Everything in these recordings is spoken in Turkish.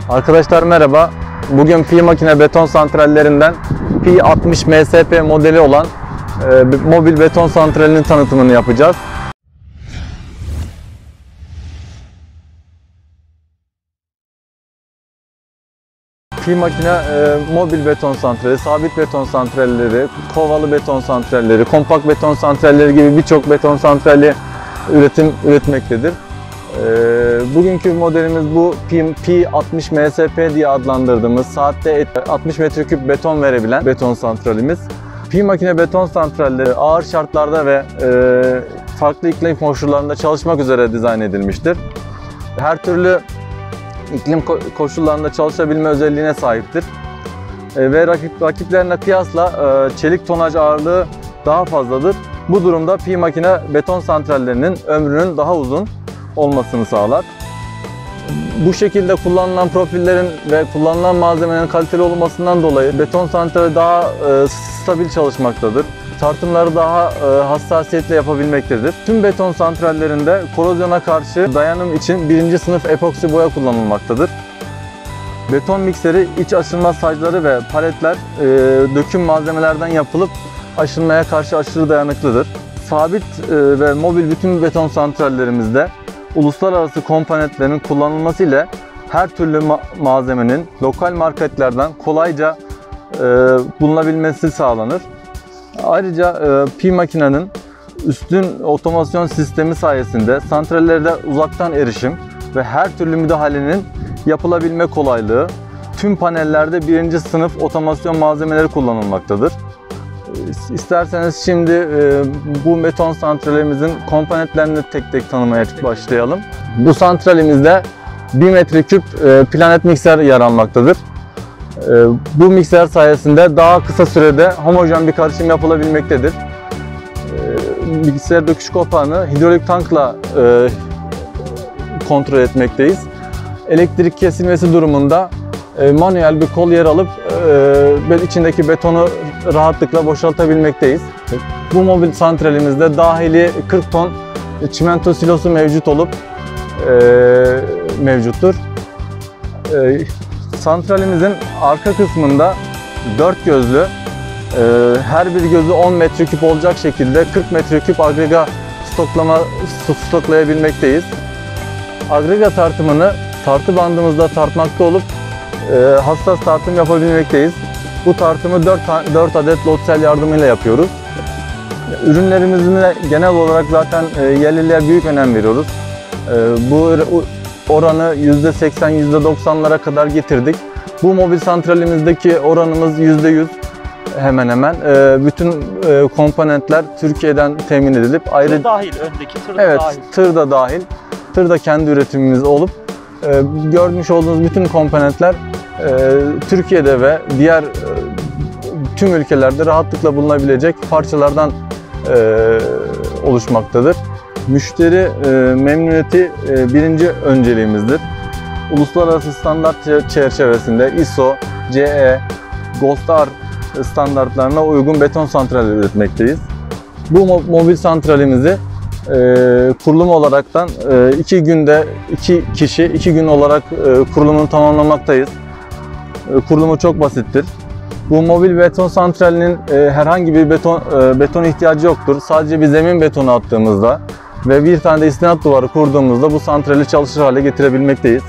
Arkadaşlar merhaba. Bugün Pi Makine beton santrallerinden Pi 60 MSP modeli olan mobil beton santralinin tanıtımını yapacağız. Pi Makine mobil beton santrali, sabit beton santralleri, kovalı beton santralleri, kompakt beton santralleri gibi birçok beton santrali üretmektedir. Bugünkü modelimiz bu Pi 60 MSP diye adlandırdığımız saatte 60 metreküp beton verebilen beton santralimiz. Pi Makine beton santralleri ağır şartlarda ve farklı iklim koşullarında çalışmak üzere dizayn edilmiştir. Her türlü iklim koşullarında çalışabilme özelliğine sahiptir. Ve rakiplerine kıyasla çelik tonaj ağırlığı daha fazladır. Bu durumda Pi Makine beton santrallerinin ömrünün daha uzun olmasını sağlar. Bu şekilde kullanılan profillerin ve kullanılan malzemelerin kaliteli olmasından dolayı beton santrali daha stabil çalışmaktadır. Tartımları daha hassasiyetle yapabilmektedir. Tüm beton santrallerinde korozyona karşı dayanım için 1. sınıf epoksi boya kullanılmaktadır. Beton mikseri, iç aşınma sacları ve paletler döküm malzemelerden yapılıp aşınmaya karşı aşırı dayanıklıdır. Sabit ve mobil bütün beton santrallerimizde uluslararası komponentlerin kullanılması ile her türlü malzemenin lokal marketlerden kolayca bulunabilmesi sağlanır. Ayrıca Pi Makine'nin üstün otomasyon sistemi sayesinde santrallerde uzaktan erişim ve her türlü müdahalenin yapılabilme kolaylığı, tüm panellerde 1. sınıf otomasyon malzemeleri kullanılmaktadır. İsterseniz şimdi bu beton santralimizin komponentlerini tek tek tanımaya başlayalım. Bu santralimizde 1 metreküp planet mikser yer almaktadır. Bu mikser sayesinde daha kısa sürede homojen bir karışım yapılabilmektedir. Mikser döküş kapağını hidrolik tankla kontrol etmekteyiz. Elektrik kesilmesi durumunda manuel bir kol yer alıp içindeki betonu rahatlıkla boşaltabilmekteyiz. Bu mobil santralimizde dahili 40 ton çimento silosu mevcuttur. Santralimizin arka kısmında 4 gözlü, her bir gözü 10 metreküp olacak şekilde 40 metreküp agrega stoklayabilmekteyiz. Agrega tartımını tartı bandımızda tartmakta olup hassas tartım yapabilmekteyiz. Bu tartımı 4 adet lotsel yardımıyla yapıyoruz. Ürünlerimizin genel olarak zaten yerliliğe büyük önem veriyoruz. Bu oranı %80, %90'lara kadar getirdik. Bu mobil santralimizdeki oranımız %100 hemen hemen. Bütün komponentler Türkiye'den temin edilip ayrı dahil, öndeki tır da evet, dahil. Tır da dahil. Tır da kendi üretimimiz olup görmüş olduğunuz bütün komponentler Türkiye'de ve diğer tüm ülkelerde rahatlıkla bulunabilecek parçalardan oluşmaktadır. Müşteri memnuniyeti birinci önceliğimizdir. Uluslararası standart çerçevesinde ISO, CE, GOST-R standartlarına uygun beton santrali üretmekteyiz. Bu mobil santralimizi kurulum olaraktan 2 günde 2 kişi 2 gün olarak kurulumunu tamamlamaktayız. Kurulumu çok basittir. Bu mobil beton santralinin herhangi bir beton ihtiyacı yoktur. Sadece bir zemin betonu attığımızda ve bir tane de istinat duvarı kurduğumuzda bu santrali çalışır hale getirebilmekteyiz.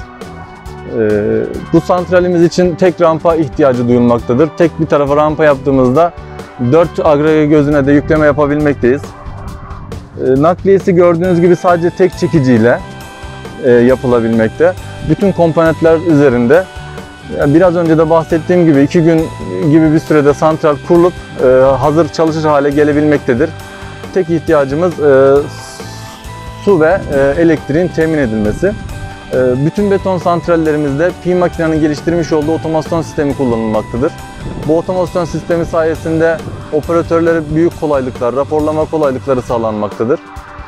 Bu santralimiz için tek rampa ihtiyacı duyulmaktadır. Tek bir tarafa rampa yaptığımızda 4 agrega gözüne de yükleme yapabilmekteyiz. Nakliyesi gördüğünüz gibi sadece tek çekiciyle yapılabilmekte. Bütün komponentler üzerinde. Biraz önce de bahsettiğim gibi 2 gün gibi bir sürede santral kurulup hazır çalışır hale gelebilmektedir. Tek ihtiyacımız su ve elektriğin temin edilmesi. Bütün beton santrallerimizde Pi Makine'nin geliştirmiş olduğu otomasyon sistemi kullanılmaktadır. Bu otomasyon sistemi sayesinde operatörlere büyük kolaylıklar, raporlama kolaylıkları sağlanmaktadır.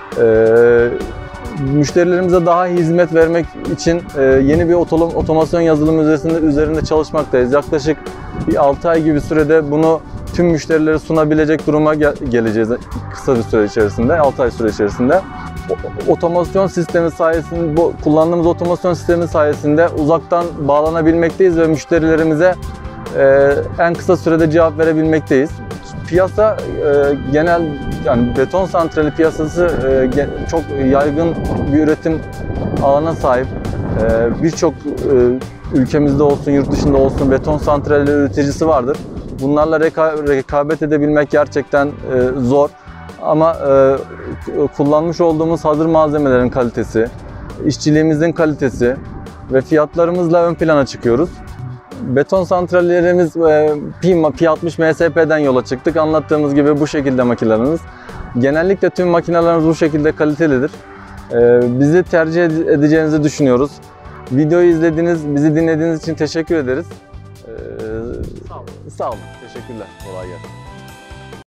Müşterilerimize daha iyi hizmet vermek için yeni bir otomasyon yazılımı üzerinde çalışmaktayız. Yaklaşık bir 6 ay gibi sürede bunu tüm müşterilere sunabilecek duruma geleceğiz kısa bir süre içerisinde, 6 ay süre içerisinde. otomasyon sistemi sayesinde, bu kullandığımız otomasyon sistemi sayesinde uzaktan bağlanabilmekteyiz ve müşterilerimize en kısa sürede cevap verebilmekteyiz. Piyasa genel, yani beton santrali piyasası çok yaygın bir üretim alana sahip. Birçok ülkemizde olsun, yurt dışında olsun beton santrali üreticisi vardır. Bunlarla rekabet edebilmek gerçekten zor. Ama kullanmış olduğumuz hazır malzemelerin kalitesi, işçiliğimizin kalitesi ve fiyatlarımızla ön plana çıkıyoruz. Beton santrallerimiz P60 MSP'den yola çıktık. Anlattığımız gibi bu şekilde makinelerimiz. Genellikle tüm makinelerimiz bu şekilde kalitelidir. Bizi tercih edeceğinizi düşünüyoruz. Videoyu izlediğiniz, bizi dinlediğiniz için teşekkür ederiz. Sağ olun. Teşekkürler. Kolay gelsin.